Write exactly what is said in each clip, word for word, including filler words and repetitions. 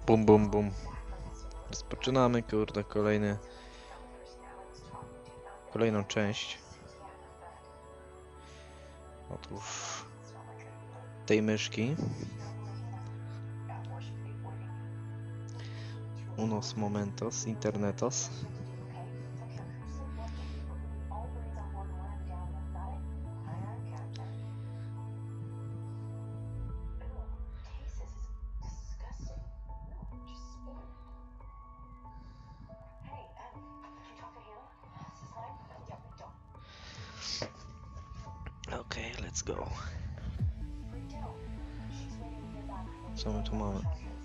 Bum, bum, bum. Rozpoczynamy, kurde, kolejny... Kolejną część. Otóż... tej myszki. Unos momentos, internetos. Okej, okay, let's go. Co my tu mamy?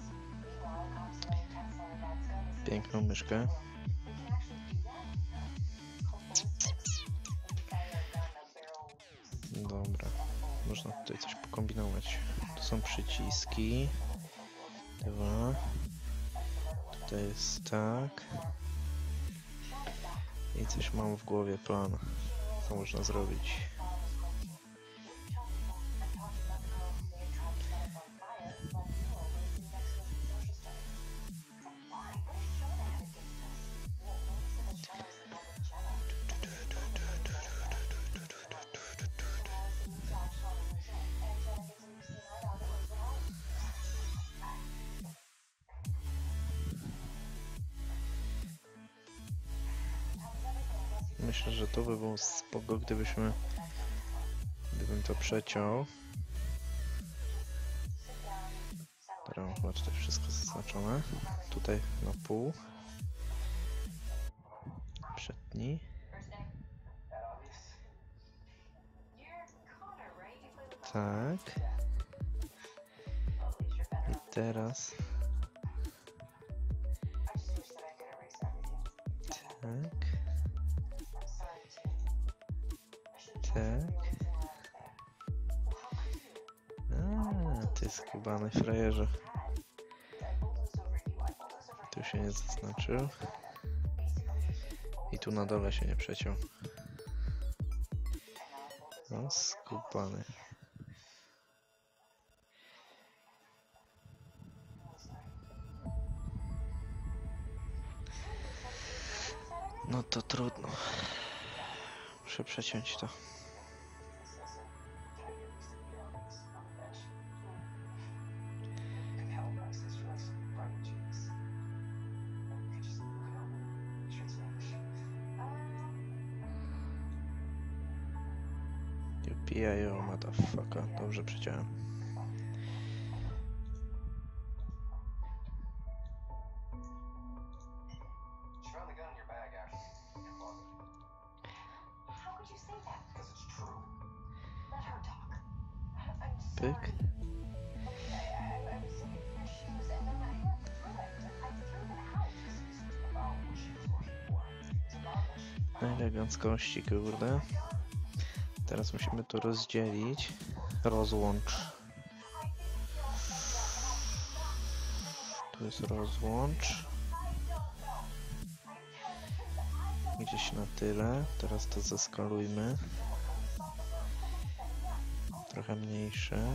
Piękną myszkę. Dobra, można tutaj coś pokombinować. Tu są przyciski. Dwa. Tutaj jest tak. I coś mam w głowie, plan. Co można zrobić? Myślę, że to by było spoko, gdybyśmy... Gdybym to przeciął. Teraz mam chyba tutaj wszystko zaznaczone. Tutaj na pół. Przetnij. Tak. I teraz... Tak. Tak. A, ty skubany frajerze. Tu się nie zaznaczył. I tu na dole się nie przeciął. No, skubany. No to trudno. Muszę przeciąć to. Pijają, motherfucker. Dobrze przeciąłem. Pyk. Eleganckości, kurde. Teraz musimy to rozdzielić. Rozłącz. Tu jest rozłącz. Gdzieś na tyle. Teraz to zeskalujmy. Trochę mniejsze.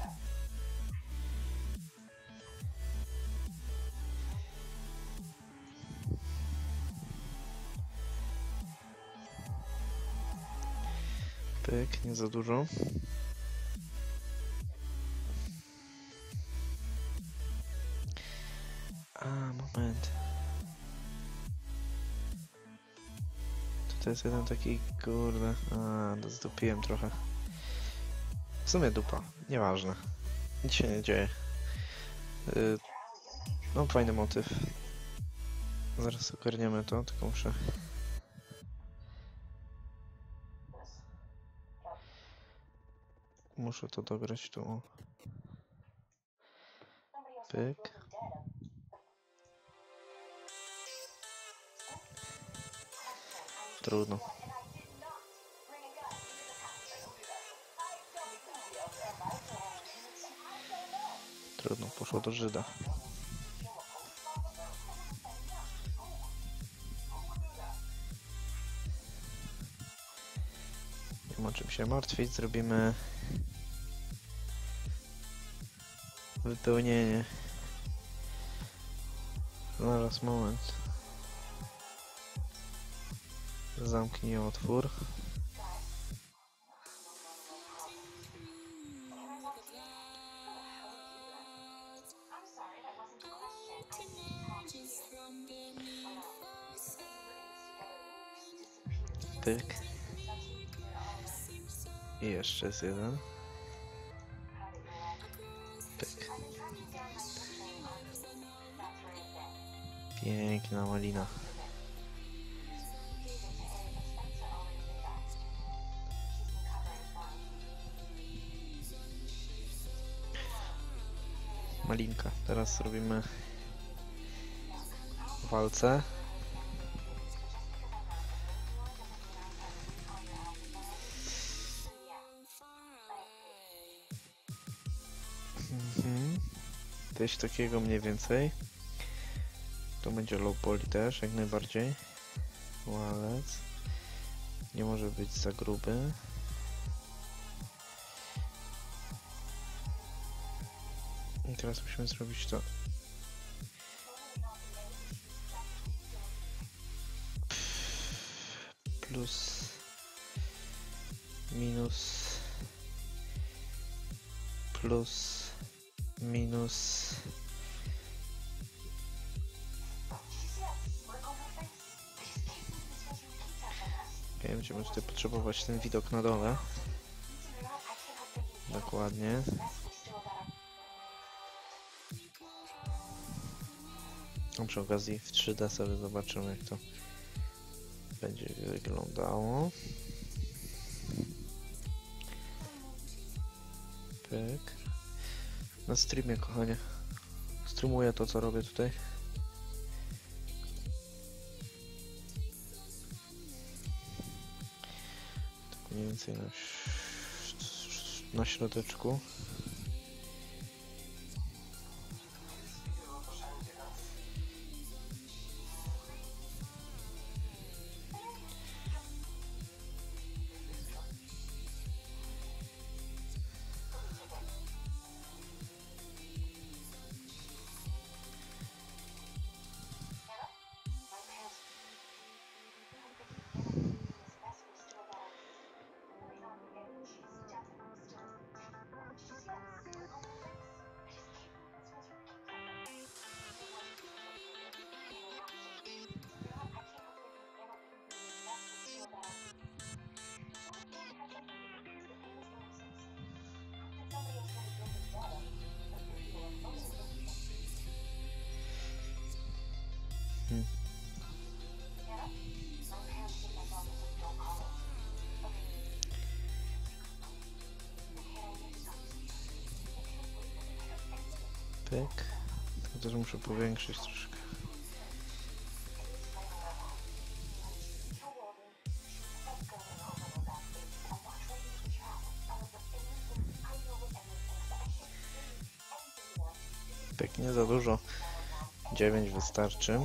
Pyk, nie za dużo. A, moment. Tutaj jest jeden taki, kurde. A, zdupiłem trochę. W sumie dupa, nieważne. Nic się nie dzieje. Yy, no, fajny motyw. Zaraz ogarniemy to, tylko muszę... Muszę to dograć tu. Pyk. Trudno. Trudno, poszło do Żyda. Nie ma czym się martwić, zrobimy wypełnienie Zaraz, moment. Zamknij otwór. Pyk. I jeszcze jest jeden. Pyk. Piękna malina. Malinka. Teraz robimy walce. Mhm. Coś takiego mniej więcej. To będzie low poly też, jak najbardziej. Walec. Nie może być za gruby. I teraz musimy zrobić to. Plus. Minus. Plus. Minus. Okay, będziemy tutaj potrzebować ten widok na dole. Dokładnie. A przy okazji w trzy D sobie zobaczymy, jak to będzie wyglądało. Pyk. Na streamie, kochanie. Streamuję to, co robię tutaj. Tak mniej więcej na, na środeczku. Hmm. Pyk. To też muszę powiększyć troszkę. Pyk, nie za dużo. dziewięć wystarczy.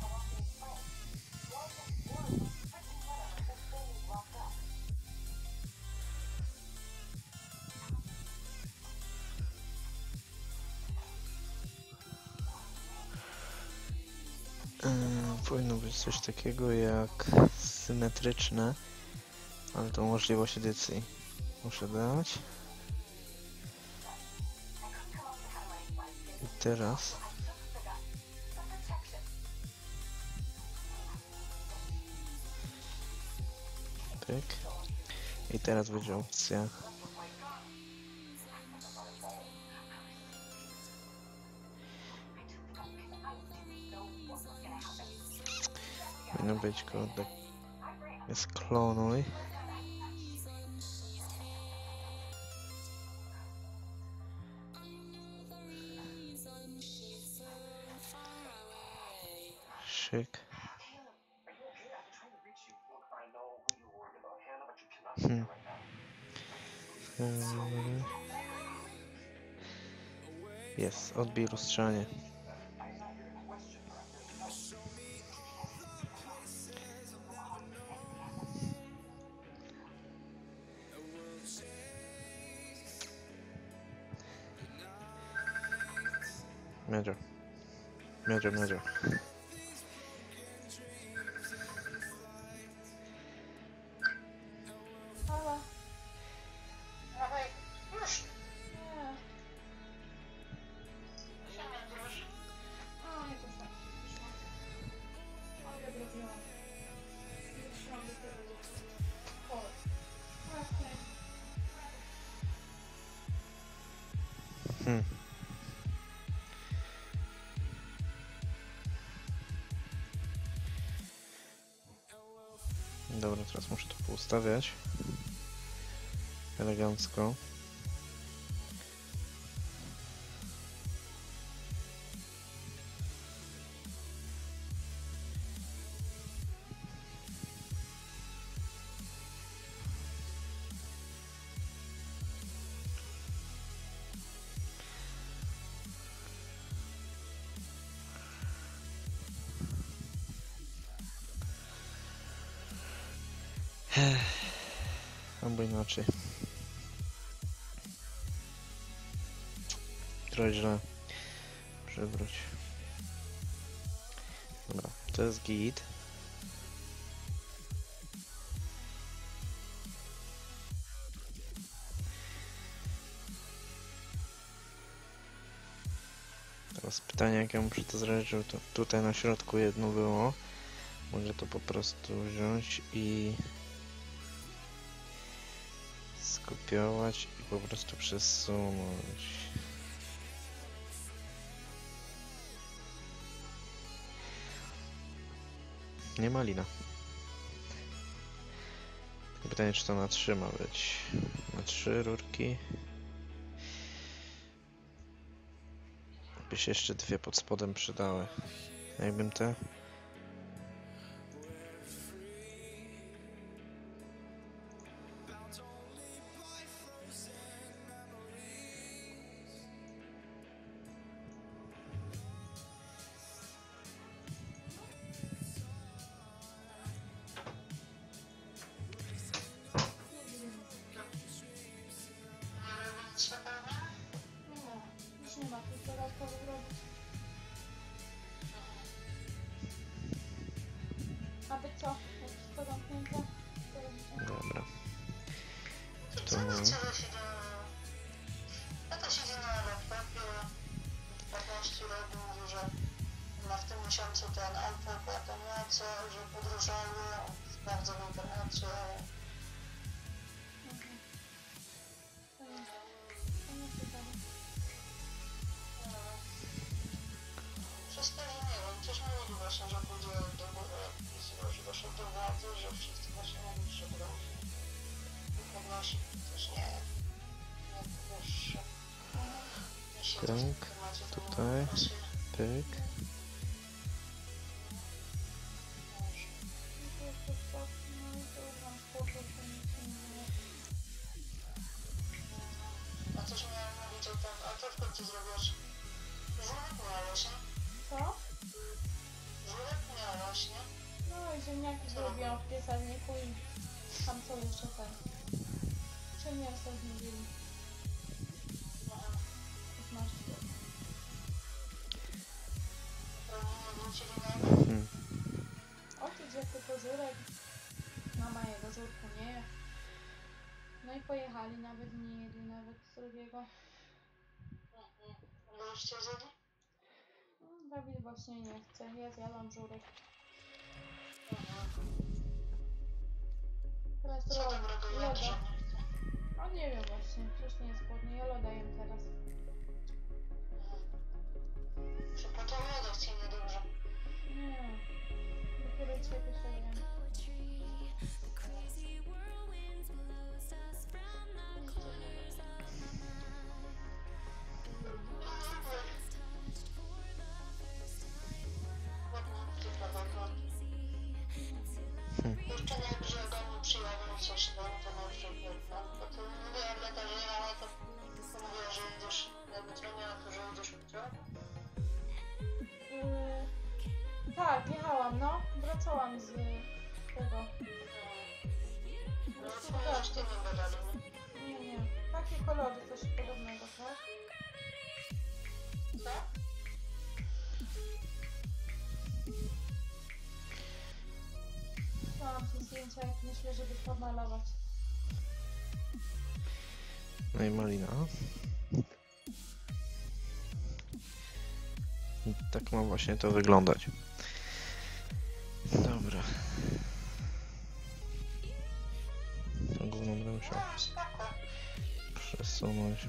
Powinno być coś takiego jak symetryczne, ale to możliwość edycji muszę dać. I teraz pyk. I teraz będzie opcja powinno być kod, jest klonuj. Szyk. Hmm. Jest, odbij rozstrzanie. Major. Miedzie, miedzie. Halo? Dawaj, już. Nie. Się nie wiesz. A, nie to samo. Ale zrobiłam. Wytrzymam do tego. Chodź. Właśnie. Hmm. Dobra, teraz muszę to poustawiać. Elegancko. Albo inaczej. Trochę źle. Przewróć. Dobra, to jest git. Teraz pytanie, jak ja muszę to zrobić, żeby to tutaj na środku jedno było. Mogę to po prostu wziąć i skopiować i po prostu przesunąć. Nie ma lina. Pytanie, czy to na trzy ma być. Na trzy rurki. By się jeszcze dwie pod spodem przydały. Jakbym te... Nie. Już nie ma tu dodatkowych robić. Aby co? Jak wszystko zamknięte? To robicie? Dobra. To To... co na ciebie się dzieje? Tata siedzi na laptopie. Pewności robi, mówi, że ma w tym miesiącu ten iPad, a to nie co, że podróżuje, sprawdza w internecie. Mhm. To nie. To nie ciekawe. Przez to, że nie wiem, coś mówi właśnie, że pójdzie do góry i złoży właśnie do władzy, że wszyscy właśnie mówią, że grozi. I podnosi też nie, nie wyższe. Nie siedzę w Tak, temacie, to tutaj. właśnie Pyk. może. No to jest to tak, no i to mam spoko, to nic się nie dzieje. A coś miałem mówić o tym, a co w końcu zrobisz? Żurek miałeś, nie? Co? Żurek miałeś, nie? No i ziemniaki zrobiłam w piekarniku i tam co jeszcze ten. Czy mięso zmienili? Aha. Masz to. Prawie nie wrócili na Hmm. Ojciec jak tylko żurek. Mama jego żurku nie je. No i pojechali, nawet nie jedli nawet drugiego. Byliście zjedli? No, Dawid właśnie nie chce, ja zjadłam żurek. Teraz Co ro- dobrego loda. jadrze nie chce? O nie wiem właśnie, przecież nie jest głodny, ja loda jem teraz. Że potem loda chce niedobrze. Nie, dopiero dzisiaj pierwszego jem. Jeszcze nie wiem, że do mnie przyjadą coś tam, to może wiem, bo to mówiła dla Dariana, to mówiła, że jedziesz na wytronie, a to, że jedziesz w ciągu. Yy, tak, jechałam, no. Wracałam z tego. No to już ty nie gadali. Nie, nie. Takie kolory, coś podobnego, tak? Co? zdjęcia, jak myślę, żeby pomalować. No i malina. I tak ma właśnie to wyglądać. Dobra. To gówno będę musiał No, spoko. przesunąć.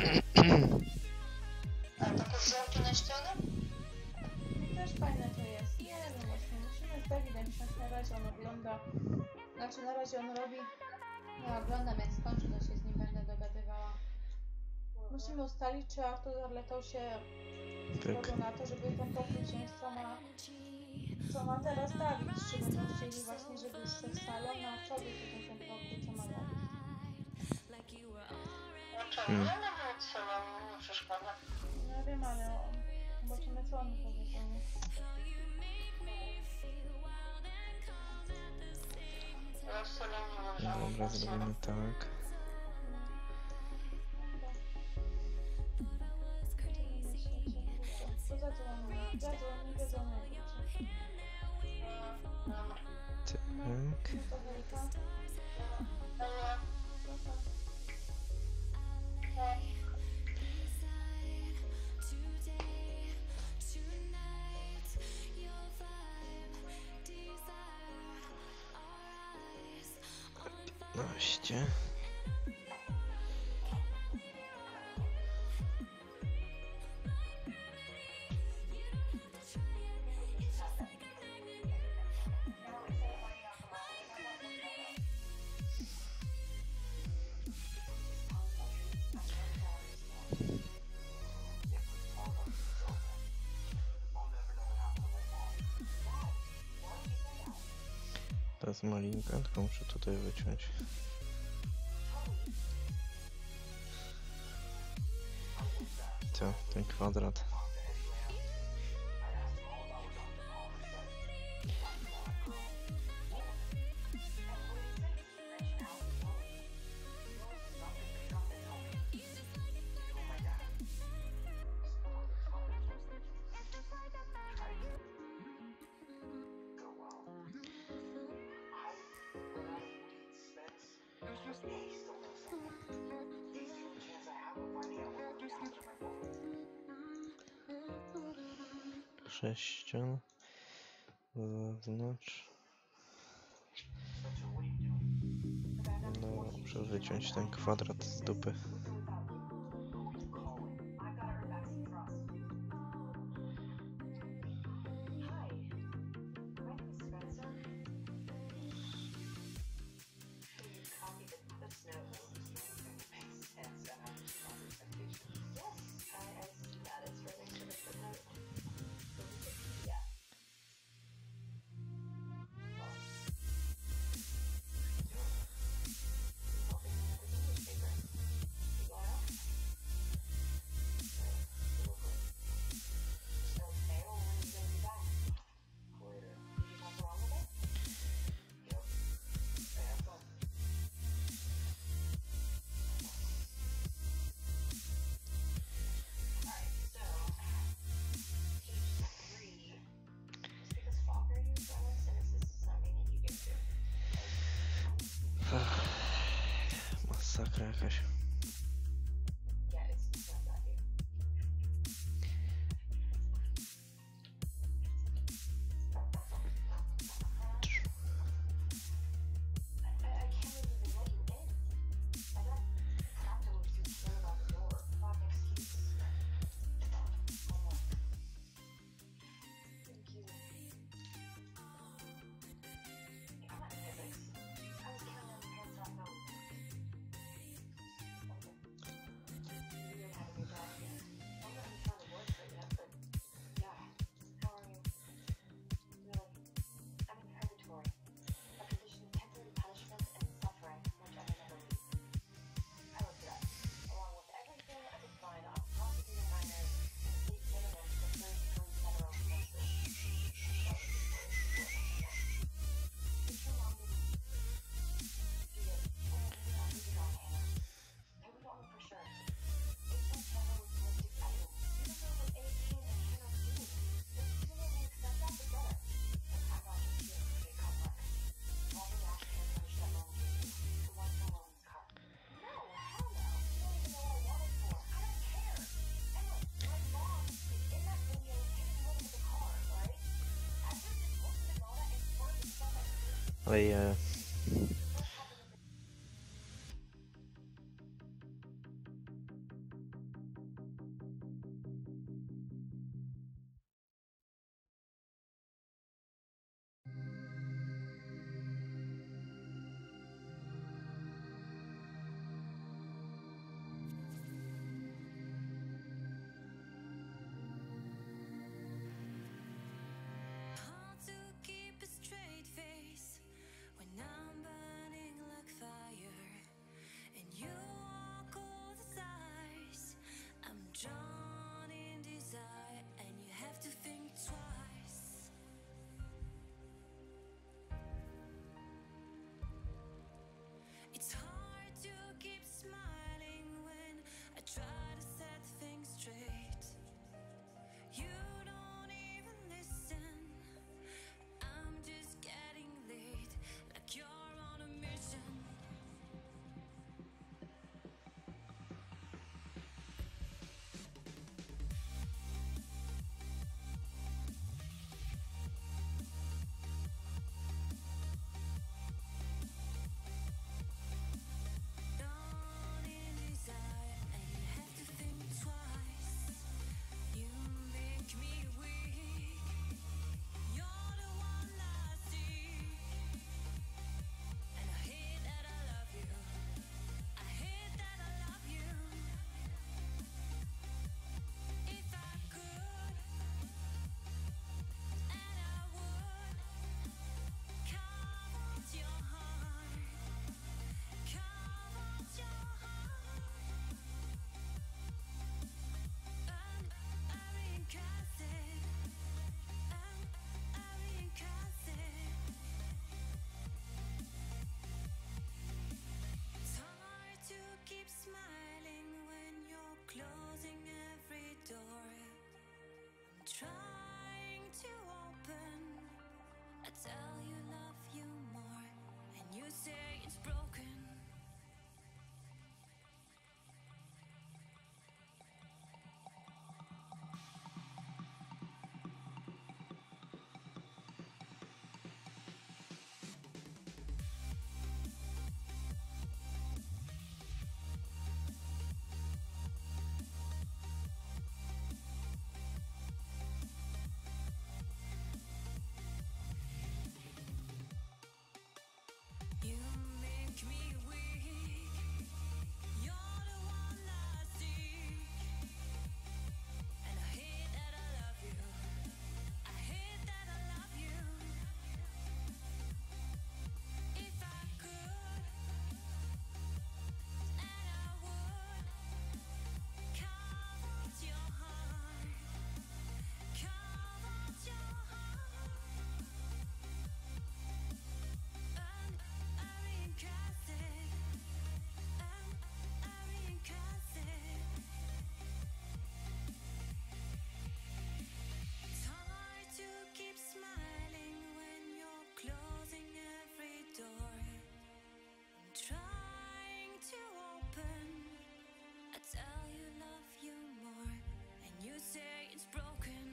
A takie wzorki na ścianę? Też fajne to jest. Nie wiem właśnie, musimy z Dawidem siąść, na razie on ogląda. Znaczy na razie on robi. Ja oglądam, jak skończy, to się z nim będę dogadywała. Musimy ustalić, czy Artur z Arletą się Tak. zgodzą na to, żeby ten pokój wziąć, co ma, co ma teraz Dawid. Czy będą chcieli właśnie, żeby z salon na przodu tutaj ten pokój, co ma Dawid. No czemu? Hmm. Ja nawet salonu nie przeszkadza. No wiem, ale zobaczymy, co oni powiedzą. nie? Ja w salonie mam żadnych Dobra, zrobimy tak. To zadzwoni, zadzwoni, wiadomo jak wrócę. Dobra. Tak. No to hejka. Dobra. No to. piętnaście. Teraz malinka, tylko muszę tutaj wyciąć. Co, ten kwadrat. Sześcian. Zaznacz. No, muszę wyciąć ten kwadrat z dupy. Ach, masakra jakaś. Oje. Hard to keep a straight face when I'm burning like fire, and you walk all the sides. I'm drawn in desire, and you have to think twice. It's hard to keep smiling when I try to set things straight. You don't even listen. I'm just getting late, like you're on a mission. Drawn in desire, and you have to think twice. You make me weak. You're the one I see, and I hate that I love you. I hate that I love you. If I could, and I would, carve out your heart, carve out your heart, and I recast it, and I recast it. It's hard to keep smiling when you're closing every door. I'm trying to open. I tell you love you more, and you say it's broken. You make me weak. You're the one I seek, and I hate that I love you. I hate that I love you. If I could, and I would, carve out your heart, carve out your heart, and I recast it, and I recast it. It's hard to keep smiling when you're closing every door. I'm trying to open. I tell you love you more, and you say it's broken.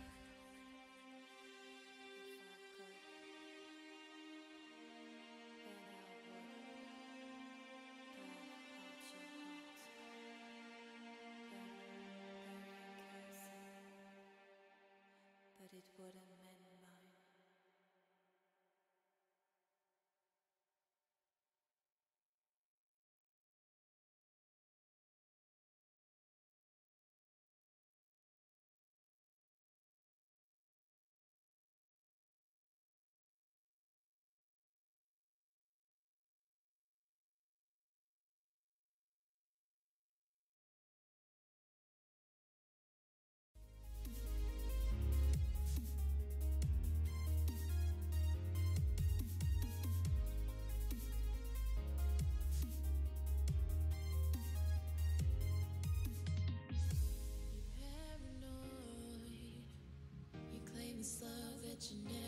But it wouldn't mend mine. Paranoid, you claim this love that you never